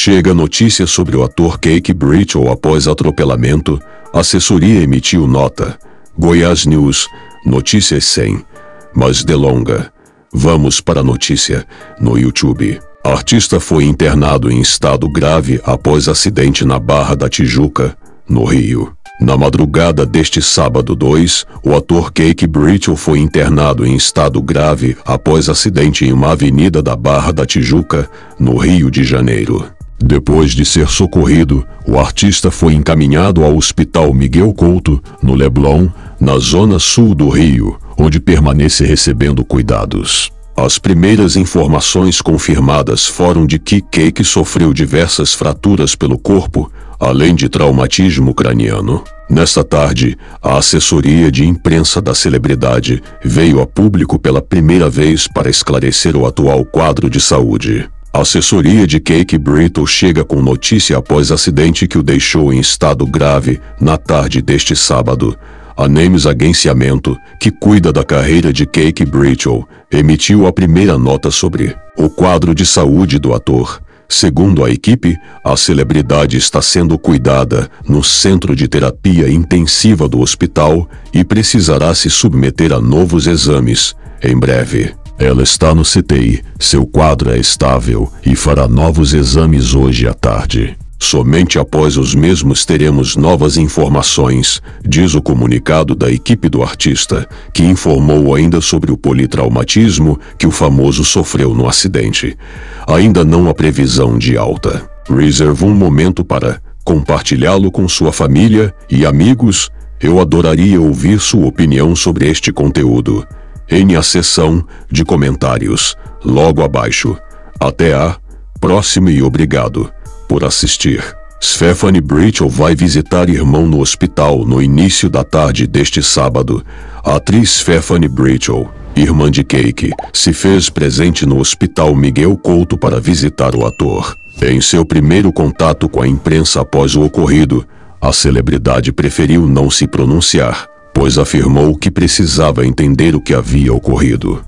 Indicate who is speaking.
Speaker 1: Chega notícia sobre o ator Cake Britchell após atropelamento. Assessoria emitiu nota. Goiás News, notícias sem mais delonga. Vamos para a notícia no YouTube. Artista foi internado em estado grave após acidente na Barra da Tijuca, no Rio. Na madrugada deste sábado 2, o ator Cake Britchell foi internado em estado grave após acidente em uma avenida da Barra da Tijuca, no Rio de Janeiro. Depois de ser socorrido, o artista foi encaminhado ao Hospital Miguel Couto, no Leblon, na zona sul do Rio, onde permanece recebendo cuidados. As primeiras informações confirmadas foram de que Cake sofreu diversas fraturas pelo corpo, além de traumatismo craniano. Nesta tarde, a assessoria de imprensa da celebridade veio a público pela primeira vez para esclarecer o atual quadro de saúde. A assessoria de Cake Britchell chega com notícia após acidente que o deixou em estado grave na tarde deste sábado. A Nemes Agenciamento, que cuida da carreira de Cake Britchell, emitiu a primeira nota sobre o quadro de saúde do ator. Segundo a equipe, a celebridade está sendo cuidada no centro de terapia intensiva do hospital e precisará se submeter a novos exames em breve. Ela está no CTI, seu quadro é estável e fará novos exames hoje à tarde. Somente após os mesmos teremos novas informações, diz o comunicado da equipe do artista, que informou ainda sobre o politraumatismo que o famoso sofreu no acidente. Ainda não há previsão de alta. Reserva um momento para compartilhá-lo com sua família e amigos. Eu adoraria ouvir sua opinião sobre este conteúdo. Em a seção de comentários, logo abaixo. Até a próxima e obrigado por assistir. Stephanie Britchell vai visitar irmão no hospital no início da tarde deste sábado. A atriz Stephanie Britchell, irmã de Cake, se fez presente no Hospital Miguel Couto para visitar o ator. Em seu primeiro contato com a imprensa após o ocorrido, a celebridade preferiu não se pronunciar, pois afirmou que precisava entender o que havia ocorrido.